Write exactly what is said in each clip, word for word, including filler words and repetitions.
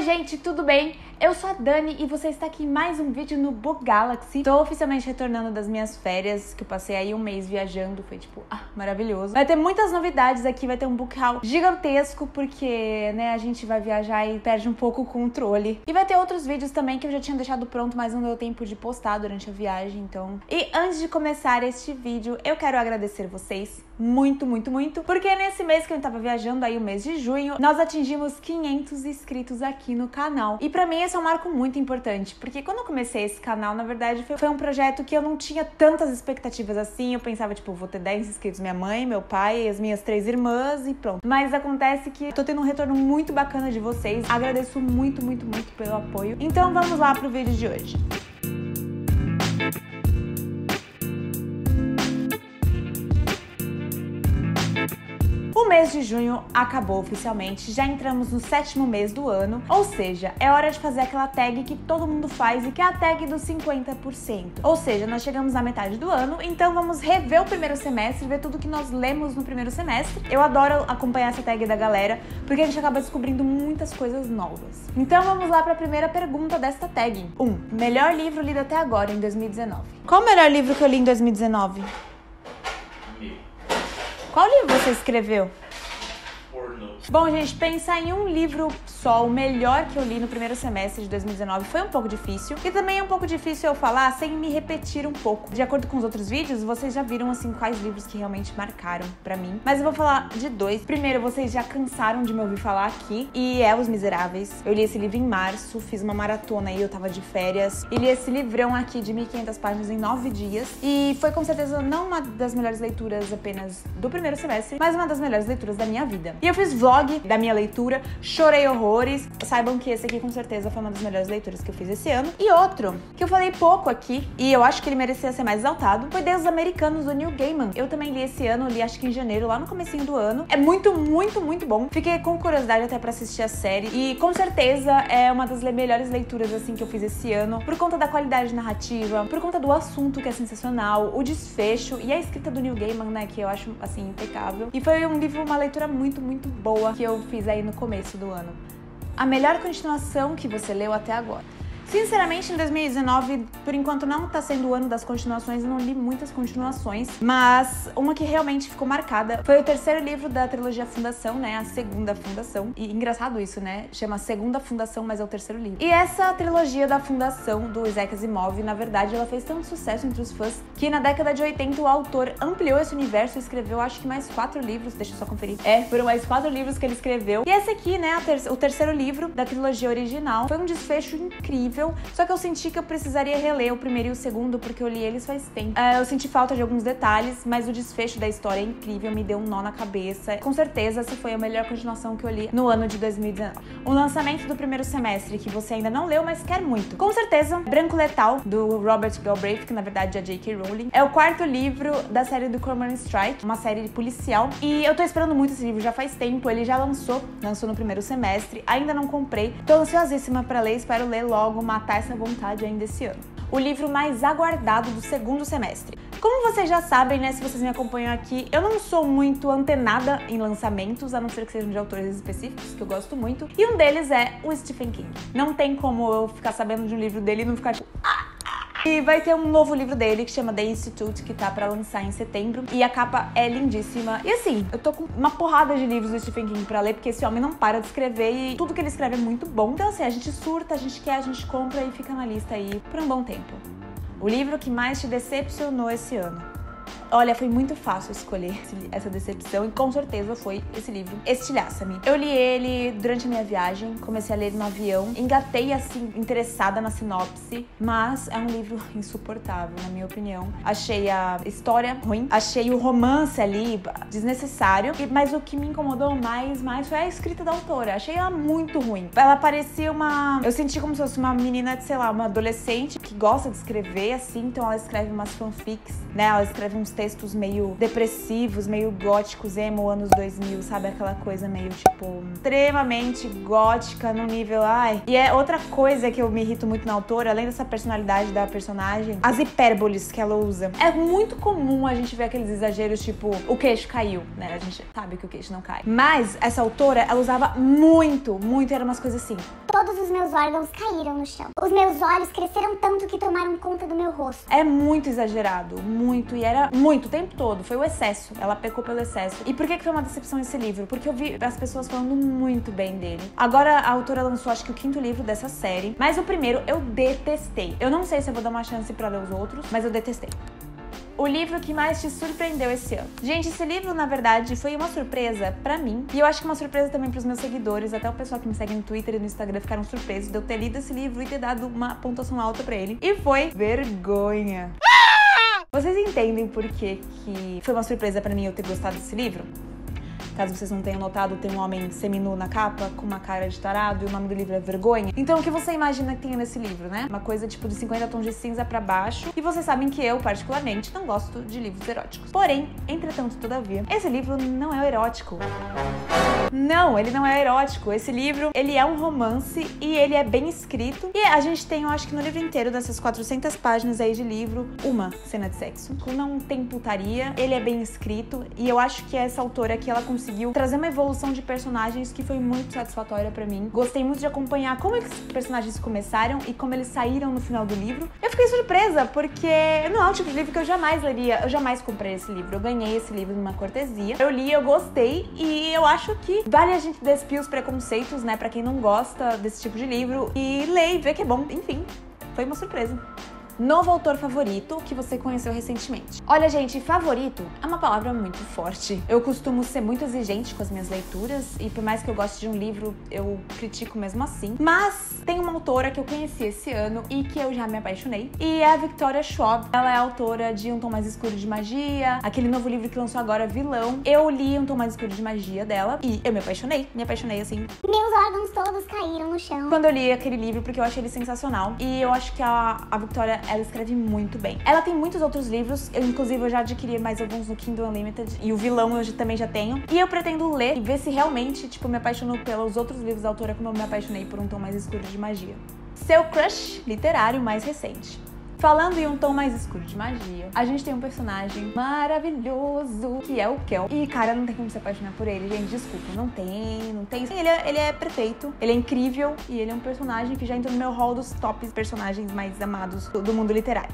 gente, tudo bem? Eu sou a Dani e você está aqui em mais um vídeo no Book Galaxy. Tô oficialmente retornando das minhas férias, que eu passei aí um mês viajando, foi tipo, ah, maravilhoso. Vai ter muitas novidades aqui, vai ter um book haul gigantesco, porque, né, a gente vai viajar e perde um pouco o controle. E vai ter outros vídeos também que eu já tinha deixado pronto, mas não deu tempo de postar durante a viagem, então... E antes de começar este vídeo, eu quero agradecer vocês muito, muito, muito, porque nesse mês que eu tava viajando, aí o mês de junho, nós atingimos quinhentos inscritos aqui no canal. E pra mim esse é um marco muito importante, porque quando eu comecei esse canal, na verdade, foi, foi um projeto que eu não tinha tantas expectativas assim. Eu pensava, tipo, vou ter dez inscritos, minha mãe, meu pai, as minhas três irmãs e pronto. Mas acontece que eu tô tendo um retorno muito bacana de vocês. Agradeço muito, muito, muito pelo apoio. Então vamos lá pro vídeo de hoje. O mês de junho acabou oficialmente, já entramos no sétimo mês do ano, ou seja, é hora de fazer aquela tag que todo mundo faz e que é a tag dos cinquenta por cento. Ou seja, nós chegamos na metade do ano, então vamos rever o primeiro semestre, ver tudo que nós lemos no primeiro semestre. Eu adoro acompanhar essa tag da galera, porque a gente acaba descobrindo muitas coisas novas. Então vamos lá para a primeira pergunta desta tag. um. Melhor livro lido até agora em dois mil e dezenove. Qual o melhor livro que eu li em dois mil e dezenove? Qual livro você escreveu? Porno. Bom, gente, pensar em um livro só, o melhor que eu li no primeiro semestre de dois mil e dezenove, foi um pouco difícil. E também é um pouco difícil eu falar sem me repetir um pouco. De acordo com os outros vídeos, vocês já viram, assim, quais livros que realmente marcaram pra mim. Mas eu vou falar de dois. Primeiro, vocês já cansaram de me ouvir falar aqui, e é Os Miseráveis. Eu li esse livro em março, fiz uma maratona aí, eu tava de férias. E li esse livrão aqui de mil e quinhentas páginas em nove dias. E foi com certeza não uma das melhores leituras apenas do primeiro semestre, mas uma das melhores leituras da minha vida. E eu fiz vlog da minha leitura, chorei horrores. Saibam que esse aqui com certeza foi uma das melhores leituras que eu fiz esse ano. E outro, que eu falei pouco aqui, e eu acho que ele merecia ser mais exaltado, foi Deuses Americanos, do Neil Gaiman. Eu também li esse ano, li acho que em janeiro, lá no comecinho do ano. É muito, muito, muito bom. Fiquei com curiosidade até pra assistir a série. E com certeza é uma das melhores leituras assim que eu fiz esse ano, por conta da qualidade narrativa, por conta do assunto que é sensacional, o desfecho e a escrita do Neil Gaiman, né, que eu acho assim impecável. E foi um livro, uma leitura muito, muito boa que eu fiz aí no começo do ano. A melhor continuação que você leu até agora? Sinceramente, em dois mil e dezenove, por enquanto não tá sendo o ano das continuações, eu não li muitas continuações, mas uma que realmente ficou marcada foi o terceiro livro da trilogia Fundação, né, a segunda Fundação. E engraçado isso, né, chama Segunda Fundação, mas é o terceiro livro. E essa trilogia da Fundação, do Isaac Asimov, na verdade, ela fez tanto sucesso entre os fãs, que na década de oitenta o autor ampliou esse universo e escreveu, acho que mais quatro livros, deixa eu só conferir. É, foram mais quatro livros que ele escreveu. E esse aqui, né, ter o terceiro livro da trilogia original, foi um desfecho incrível. Só que eu senti que eu precisaria reler o primeiro e o segundo, porque eu li eles faz tempo. Uh, eu senti falta de alguns detalhes, mas o desfecho da história é incrível, me deu um nó na cabeça. Com certeza, essa foi a melhor continuação que eu li no ano de dois mil e dezenove. O lançamento do primeiro semestre, que você ainda não leu, mas quer muito. Com certeza, Branco Letal, do Robert Galbraith, que na verdade é J K Rowling. É o quarto livro da série do Cormoran Strike, uma série policial. E eu tô esperando muito esse livro já faz tempo, ele já lançou, lançou no primeiro semestre. Ainda não comprei, tô ansiosíssima pra ler, espero ler logo, matar essa vontade ainda esse ano. O livro mais aguardado do segundo semestre. Como vocês já sabem, né, se vocês me acompanham aqui, eu não sou muito antenada em lançamentos, a não ser que sejam de autores específicos, que eu gosto muito. E um deles é o Stephen King. Não tem como eu ficar sabendo de um livro dele e não ficar tipo... E vai ter um novo livro dele que chama The Institute, que tá pra lançar em setembro. E a capa é lindíssima. E assim, eu tô com uma porrada de livros do Stephen King pra ler, porque esse homem não para de escrever e tudo que ele escreve é muito bom. Então assim, a gente surta, a gente quer, a gente compra e fica na lista aí por um bom tempo. O livro que mais te decepcionou esse ano? Olha, foi muito fácil escolher essa decepção e com certeza foi esse livro, Estilhaça-me. Eu li ele durante a minha viagem, comecei a ler no avião, engatei assim, interessada na sinopse, mas é um livro insuportável, na minha opinião. Achei a história ruim, achei o romance ali desnecessário, mas o que me incomodou mais, mais foi a escrita da autora. Achei ela muito ruim. Ela parecia uma... Eu senti como se fosse uma menina, de, sei lá, uma adolescente que gosta de escrever, assim, então ela escreve umas fanfics, né? Ela escreve uns textos meio depressivos, meio góticos, emo, anos dois mil, sabe? Aquela coisa meio, tipo, extremamente gótica no nível, ai... E é outra coisa que eu me irrito muito na autora, além dessa personalidade da personagem, as hipérboles que ela usa. É muito comum a gente ver aqueles exageros, tipo, o queixo caiu, né? A gente sabe que o queixo não cai. Mas essa autora, ela usava muito, muito, eram umas coisas assim... todos os meus órgãos caíram no chão. Os meus olhos cresceram tanto que tomaram conta do meu rosto. É muito exagerado, muito, e era muito o tempo todo, foi o excesso, ela pecou pelo excesso. E por que que foi uma decepção esse livro? Porque eu vi as pessoas falando muito bem dele. Agora a autora lançou acho que o quinto livro dessa série, mas o primeiro eu detestei. Eu não sei se eu vou dar uma chance pra ler os outros, mas eu detestei. O livro que mais te surpreendeu esse ano? Gente, esse livro, na verdade, foi uma surpresa pra mim. E eu acho que uma surpresa também pros meus seguidores. Até o pessoal que me segue no Twitter e no Instagram ficaram surpresos de eu ter lido esse livro e ter dado uma pontuação alta pra ele. E foi Vergonha. Vocês entendem por que que foi uma surpresa pra mim eu ter gostado desse livro? Caso vocês não tenham notado, tem um homem seminu na capa, com uma cara de tarado, e o nome do livro é Vergonha. Então o que você imagina que tem nesse livro, né? Uma coisa tipo de cinquenta tons de cinza pra baixo. E vocês sabem que eu, particularmente, não gosto de livros eróticos. Porém, entretanto, todavia, esse livro não é erótico. Não, ele não é erótico. Esse livro, ele é um romance e ele é bem escrito. E a gente tem, eu acho que no livro inteiro, dessas quatrocentas páginas aí de livro, uma cena de sexo. Não tem putaria, ele é bem escrito. E eu acho que essa autora aqui, ela conseguiu trazer uma evolução de personagens que foi muito satisfatória pra mim. Gostei muito de acompanhar como esses personagens começaram e como eles saíram no final do livro. Eu fiquei surpresa, porque não é o tipo de livro que eu jamais leria. Eu jamais comprei esse livro. Eu ganhei esse livro numa cortesia. Eu li, eu gostei e eu acho que vale a gente despir os preconceitos, né, pra quem não gosta desse tipo de livro e ler e ver que é bom. Enfim, foi uma surpresa. Novo autor favorito que você conheceu recentemente? Olha, gente, favorito é uma palavra muito forte. Eu costumo ser muito exigente com as minhas leituras e por mais que eu goste de um livro, eu critico mesmo assim. Mas tem uma autora que eu conheci esse ano e que eu já me apaixonei e é a Victoria Schwab. Ela é autora de Um Tom Mais Escuro de Magia, aquele novo livro que lançou agora, Vilão. Eu li Um Tom Mais Escuro de Magia dela e eu me apaixonei, me apaixonei assim. Meus órgãos todos caíram no chão. Quando eu li aquele livro, porque eu achei ele sensacional e eu acho que a, a Victoria, ela escreve muito bem. Ela tem muitos outros livros, eu inclusive eu já adquiri mais alguns no Kindle Unlimited e o Vilão eu já, também já tenho. E eu pretendo ler e ver se realmente, tipo, me apaixono pelos outros livros da autora como eu me apaixonei por Um Tom Mais Escuro de Magia. Seu crush literário mais recente? Falando em Um Tom Mais Escuro de Magia, a gente tem um personagem maravilhoso, que é o Kel. E, cara, não tem como se apaixonar por ele, gente, desculpa, não tem, não tem. Ele é, ele é perfeito, ele é incrível e ele é um personagem que já entrou no meu hall dos tops personagens mais amados do, do mundo literário.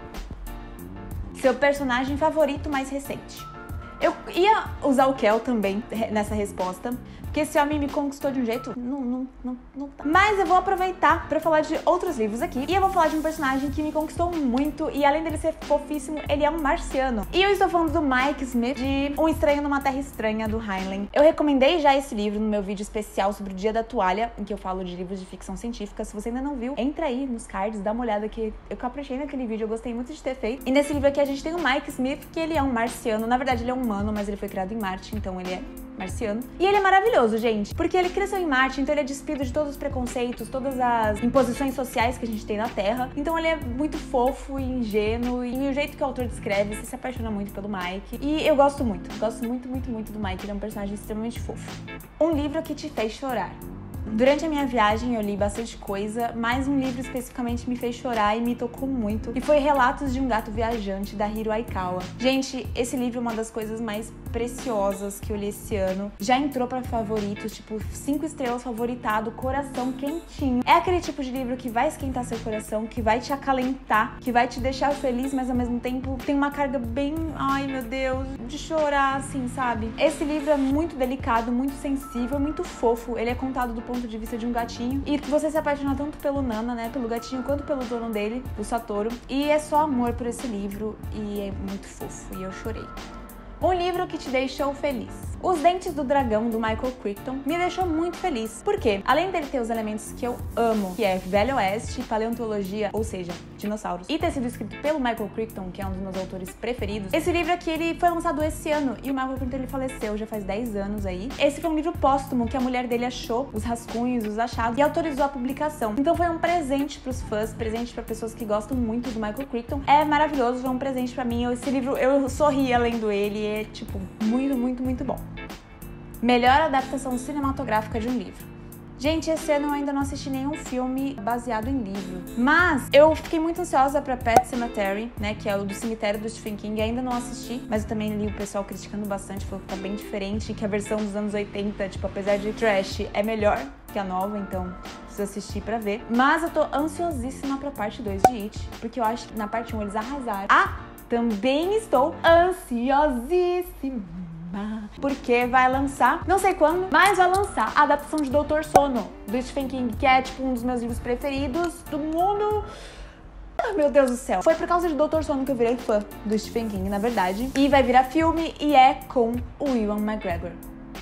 Seu personagem favorito mais recente? Eu ia usar o Kel também nessa resposta, porque esse homem me conquistou de um jeito... Não, não, não, não tá. Mas eu vou aproveitar pra falar de outros livros aqui. E eu vou falar de um personagem que me conquistou muito. E além dele ser fofíssimo, ele é um marciano. E eu estou falando do Mike Smith, de Um Estranho Numa Terra Estranha, do Heinlein. Eu recomendei já esse livro no meu vídeo especial sobre o Dia da Toalha, em que eu falo de livros de ficção científica. Se você ainda não viu, entra aí nos cards, dá uma olhada que eu caprichei naquele vídeo, eu gostei muito de ter feito. E nesse livro aqui a gente tem o Mike Smith, que ele é um marciano. Na verdade, ele é um humano, mas ele foi criado em Marte, então ele é marciano. E ele é maravilhoso, gente, porque ele cresceu em Marte, então ele é despido de todos os preconceitos, todas as imposições sociais que a gente tem na Terra. Então ele é muito fofo e ingênuo, e o jeito que o autor descreve, você se apaixona muito pelo Mike. E eu gosto muito, gosto muito, muito, muito do Mike, ele é um personagem extremamente fofo. Um livro que te fez chorar. Durante a minha viagem eu li bastante coisa, mas um livro especificamente me fez chorar e me tocou muito. E foi Relatos de um Gato Viajante, da Hiro Aikawa. Gente, esse livro é uma das coisas mais preciosas que eu li esse ano. Já entrou pra favoritos, tipo, cinco estrelas, favoritado, coração quentinho. É aquele tipo de livro que vai esquentar seu coração, que vai te acalentar, que vai te deixar feliz, mas ao mesmo tempo tem uma carga bem, ai meu Deus, de chorar, assim, sabe? Esse livro é muito delicado, muito sensível, muito fofo. Ele é contado do ponto de vista de um gatinho. E você se apaixona tanto pelo Nana, né, pelo gatinho, quanto pelo dono dele, o Satoru. E é só amor por esse livro e é muito fofo. E eu chorei. Um livro que te deixou feliz. Os Dentes do Dragão, do Michael Crichton, me deixou muito feliz. Por quê? Além dele ter os elementos que eu amo, que é Velho Oeste, paleontologia, ou seja, dinossauros, e ter sido escrito pelo Michael Crichton, que é um dos meus autores preferidos, esse livro aqui, ele foi lançado esse ano, e o Michael Crichton, ele faleceu já faz dez anos aí. Esse foi um livro póstumo que a mulher dele achou, os rascunhos, os achados, e autorizou a publicação. Então foi um presente pros fãs, presente pra pessoas que gostam muito do Michael Crichton. É maravilhoso, foi um presente pra mim. Esse livro, eu sorri lendo ele, é, tipo, muito, muito, muito bom. Melhor adaptação cinematográfica de um livro. Gente, esse ano eu ainda não assisti nenhum filme baseado em livro. Mas eu fiquei muito ansiosa pra Pet Sematary, né, que é o do cemitério do Stephen King. Ainda não assisti, mas eu também li o pessoal criticando bastante, falou que tá bem diferente, que a versão dos anos oitenta, tipo, apesar de trash, é melhor. que é a nova, então preciso assistir pra ver. Mas eu tô ansiosíssima pra parte dois de It, porque eu acho que na parte um eles arrasaram. Ah, também estou ansiosíssima, porque vai lançar, não sei quando, mas vai lançar a adaptação de Doutor Sono, do Stephen King, que é tipo um dos meus livros preferidos do mundo. Ah, meu Deus do céu. Foi por causa de Doutor Sono que eu virei fã do Stephen King, na verdade. E vai virar filme e é com o Ewan McGregor.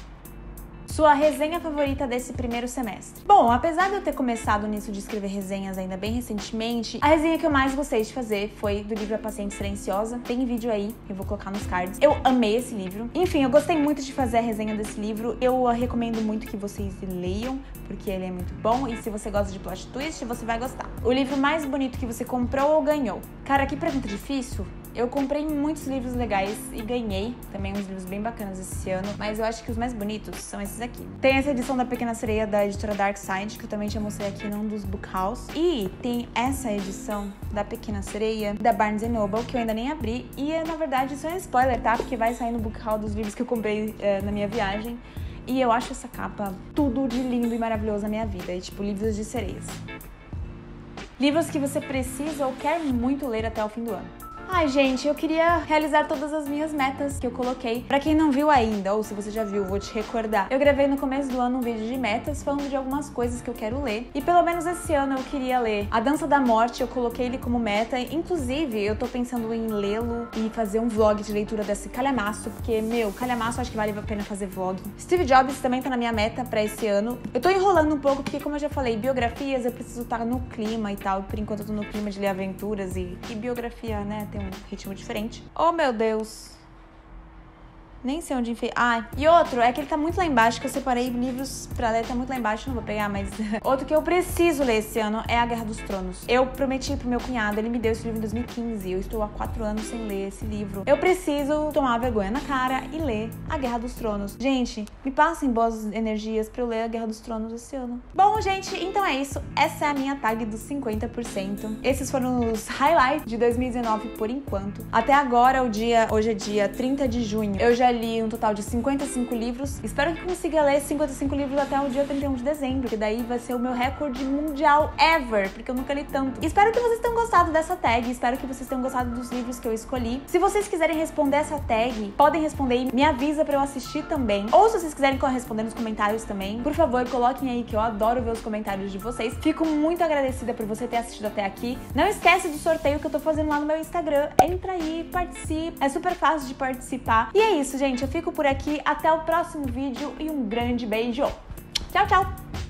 Sua resenha favorita desse primeiro semestre? Bom, apesar de eu ter começado nisso de escrever resenhas ainda bem recentemente, a resenha que eu mais gostei de fazer foi do livro A Paciente Silenciosa. Tem vídeo aí, eu vou colocar nos cards. Eu amei esse livro. Enfim, eu gostei muito de fazer a resenha desse livro. Eu recomendo muito que vocês leiam, porque ele é muito bom. E se você gosta de plot twist, você vai gostar. O livro mais bonito que você comprou ou ganhou? Cara, que pergunta difícil. Eu comprei muitos livros legais e ganhei também uns livros bem bacanas esse ano, mas eu acho que os mais bonitos são esses aqui. Tem essa edição da Pequena Sereia da editora Dark Side, que eu também já mostrei aqui num dos book house. E tem essa edição da Pequena Sereia da Barnes and Noble, que eu ainda nem abri. E na verdade isso é um spoiler, tá? Porque vai sair no book haul dos livros que eu comprei é, na minha viagem. E eu acho essa capa tudo de lindo e maravilhoso na minha vida. É tipo livros de sereias. Livros que você precisa ou quer muito ler até o fim do ano. Ai, gente, eu queria realizar todas as minhas metas que eu coloquei. Pra quem não viu ainda, ou se você já viu, vou te recordar. Eu gravei no começo do ano um vídeo de metas falando de algumas coisas que eu quero ler. E pelo menos esse ano eu queria ler A Dança da Morte, eu coloquei ele como meta. Inclusive, eu tô pensando em lê-lo e fazer um vlog de leitura desse calhamaço, porque, meu, calhamaço acho que vale a pena fazer vlog. Steve Jobs também tá na minha meta pra esse ano. Eu tô enrolando um pouco, porque como eu já falei, biografias eu preciso estar no clima e tal. Por enquanto eu tô no clima de ler aventuras e, e biografia, né, tem um ritmo diferente. Oh, meu Deus. Nem sei onde enfiei. Ah, e outro, é que ele tá muito lá embaixo, que eu separei livros pra ler, tá muito lá embaixo, não vou pegar, mas... Outro que eu preciso ler esse ano é A Guerra dos Tronos. Eu prometi pro meu cunhado, ele me deu esse livro em dois mil e quinze, eu estou há quatro anos sem ler esse livro. Eu preciso tomar vergonha na cara e ler A Guerra dos Tronos. Gente, me passem boas energias pra eu ler A Guerra dos Tronos esse ano. Bom, gente, então é isso. Essa é a minha tag dos cinquenta por cento. Esses foram os highlights de dois mil e dezenove por enquanto. Até agora, o dia, hoje é dia trinta de junho, eu já li um total de cinquenta e cinco livros. Espero que consiga ler cinquenta e cinco livros até o dia trinta e um de dezembro, que daí vai ser o meu recorde mundial ever, porque eu nunca li tanto. Espero que vocês tenham gostado dessa tag, espero que vocês tenham gostado dos livros que eu escolhi. Se vocês quiserem responder essa tag, podem responder e me avisa pra eu assistir também. Ou se vocês quiserem responder nos comentários também, por favor, coloquem aí que eu adoro ver os comentários de vocês. Fico muito agradecida por você ter assistido até aqui. Não esquece do sorteio que eu tô fazendo lá no meu Instagram. Entra aí, participe. É super fácil de participar. E é isso, gente. Eu fico por aqui. Até o próximo vídeo e um grande beijo. Tchau, tchau!